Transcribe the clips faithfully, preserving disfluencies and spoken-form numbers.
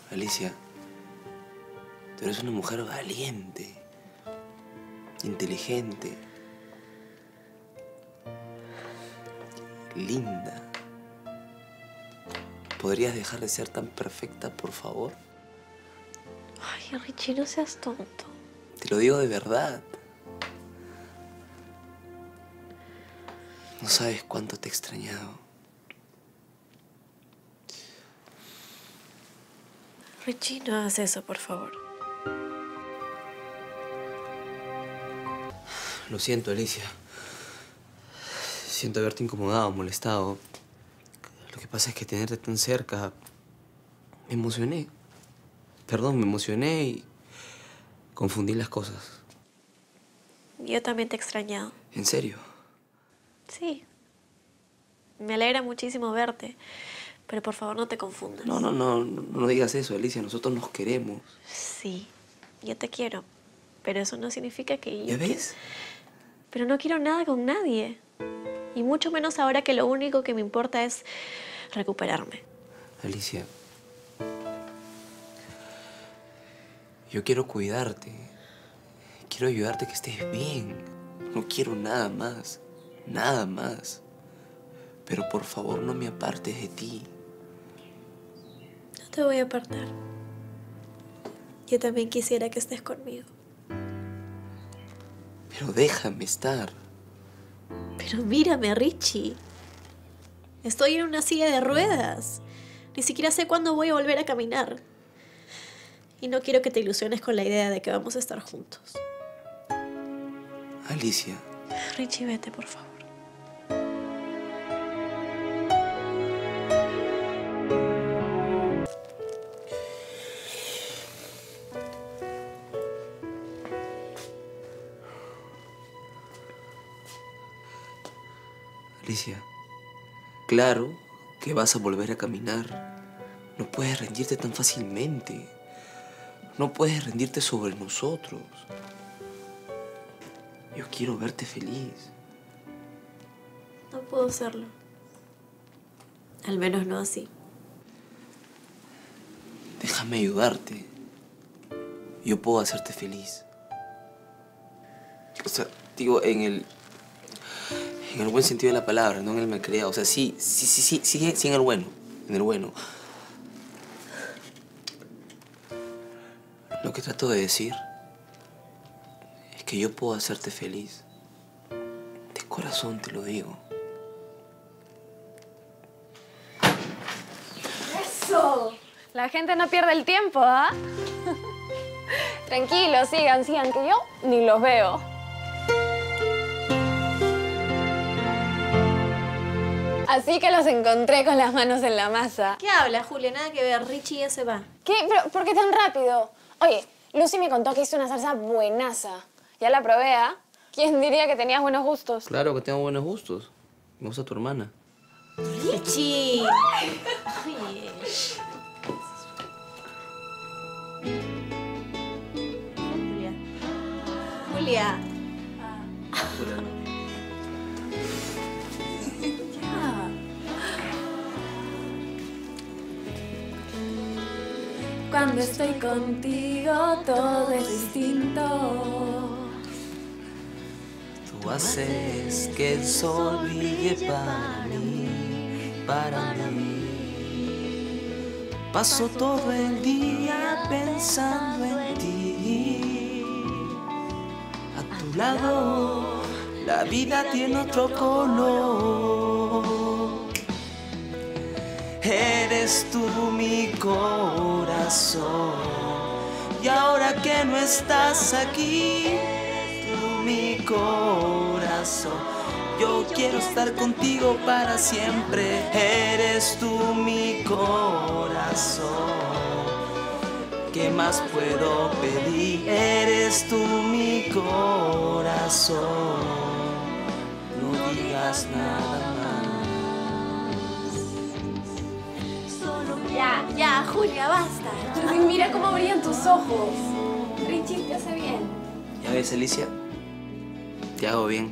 Alicia, tú eres una mujer valiente, inteligente, linda. ¿Podrías dejar de ser tan perfecta, por favor? Ay, Richie, no seas tonto. Te lo digo de verdad. No sabes cuánto te he extrañado. Richie, no hagas eso, por favor. Lo siento, Alicia. Siento haberte incomodado, molestado. Lo que pasa es que tenerte tan cerca... Me emocioné. Perdón, me emocioné y... confundí las cosas. Yo también te he extrañado. ¿En serio? Sí. Me alegra muchísimo verte. Pero por favor no te confundas. No, no, no, no, no digas eso, Alicia. Nosotros nos queremos. Sí, yo te quiero. Pero eso no significa que yo... ¿Ya ves? Pero no quiero nada con nadie. Y mucho menos ahora que lo único que me importa es recuperarme. Alicia, yo quiero cuidarte. Quiero ayudarte a que estés bien. No quiero nada más. Nada más. Pero por favor no me apartes de ti. No te voy a apartar. Yo también quisiera que estés conmigo. Pero déjame estar. Pero mírame, Richie. Estoy en una silla de ruedas. Ni siquiera sé cuándo voy a volver a caminar. Y no quiero que te ilusiones con la idea de que vamos a estar juntos. Alicia. Richie, vete, por favor. Alicia, claro que vas a volver a caminar. No puedes rendirte tan fácilmente. No puedes rendirte sobre nosotros. Yo quiero verte feliz. No puedo hacerlo. Al menos no así. Déjame ayudarte. Yo puedo hacerte feliz. O sea, digo, en el... En el buen sentido de la palabra, no en el malcriado. O sea, sí, sí, sí, sí, sí, sí en el bueno. En el bueno. Lo que trato de decir es que yo puedo hacerte feliz. De corazón te lo digo. ¡Eso! La gente no pierde el tiempo, ¿ah? Tranquilos, sigan, sigan, que yo ni los veo. Así que los encontré con las manos en la masa. ¿Qué habla, Julia? Nada que ver. Richie ya se va. ¿Qué? ¿Pero por qué tan rápido? Oye, Lucy me contó que hizo una salsa buenaza. Ya la probé, ¿ah? ¿Quién diría que tenías buenos gustos? Claro que tengo buenos gustos. Me gusta tu hermana. ¡Richie! Oye. Julia. Julia. Ya. Cuando estoy contigo todo es distinto. Tú haces que el sol brille para mí, para mí. Paso todo el día pensando en ti. A tu lado la vida tiene otro color. Eres tú mi corazón. Y ahora que no estás aquí, tú mi corazón. Yo quiero estar contigo para siempre. Eres tú mi corazón. ¿Qué más puedo pedir? Eres tú mi corazón. No digas nada más. Ya, ya, Julia, basta. Ay, mira cómo brillan tus ojos. Richie, te hace bien. ¿Ya ves, Alicia? Te hago bien.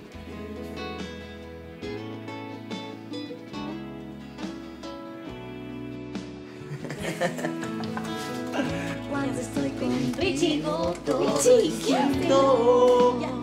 estoy con Richie. Richie, ¿qué haces?